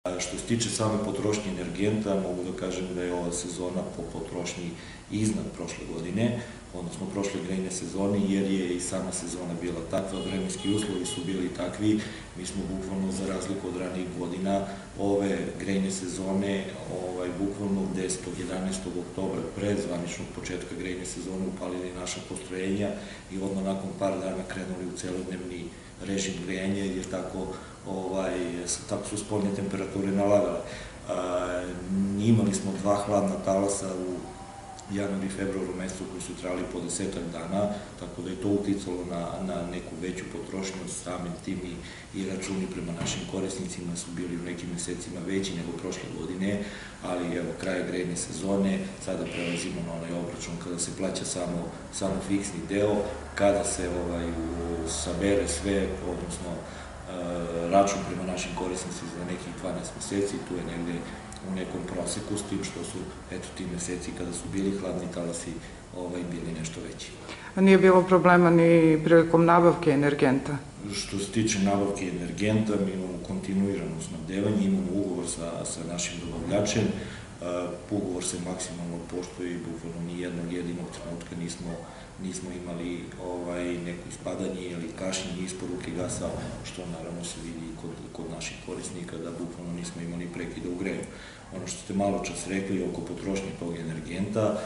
Što se tiče same potrošnje energenta, mogu da kažem da je ova sezona po potrošnji iznad prošle godine, odnosno prošle grejne sezone, jer je i sama sezona bila takva, vremenski uslovi su bili takvi. Mi smo bukvalno, za razliku od ranijih godina, ove grejne sezone, bukvalno 10. 11. oktobra, pre zvaničnog početka grejne sezone, upalili naša postrojenja i odmah nakon par dana krenuli u celodnevni režim grejanja, jer tako su spoljne temperature nalagale. Imali smo 2 hladna talasa u januaru i februaru mesecu koji su trajali po 10-ak dana, tako da je to uticalo na neku veću potrošnju, samim tim i računi prema našim korisnicima su bili u nekim mesecima veći nego prošle godine, ali evo, kraj grejne sezone, sada prelazimo na onaj obračun kada se plaća samo fiksni deo, kada se sabere sve, odnosno račun prema našim korisnicima za nekih 12 meseci, tu je negde u nekom proseku, s tim što su, ti meseci kada su bili hladni talasi bili nešto veći. A nije bilo problema ni prilikom nabavke energenta? Što se tiče nabavke energenta, mi imamo kontinuirano snabdevanje, imamo ugovor sa našim dobavljačem, ugovor se maksimalno poštuje i bukvalno ni jednog jedinog trenutka nismo imali neko ispadanje ili kašnjenje isporuke gasa, što naravno se vidi kod naših korisnika, da bukvalno nismo imali prekida u grejanju. Ono što ste malo čas rekli oko potrošnje tog energenta,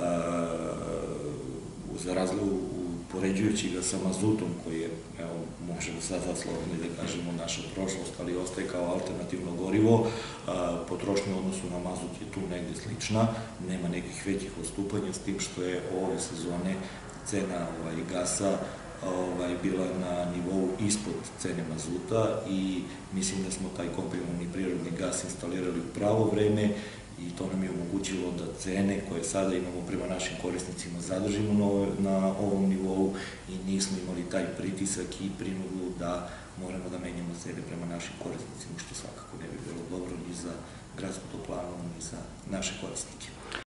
za razliku poređujući ga sa mazutom, koji je, možemo sad slobodno da kažemo, naša prošlost, ali ostaje kao alternativno gorivo, potrošnja u odnosu na mazut je tu negde slična, nema nekih većih odstupanja, s tim što je ove sezone cena gasa bila na nivou ispod cene mazuta i mislim da smo taj komprimorni prirodni gas instalirali u pravo vreme i to nam je omogućilo da cene koje sada imamo prema našim korisnicima zadržimo na ovom nivou i nismo imali taj pritisak i prinudu da moramo da menjamo cene prema našim korisnicima, što svakako ne bi bilo dobro ni za gradsku toplanu, ni za naše korisnike.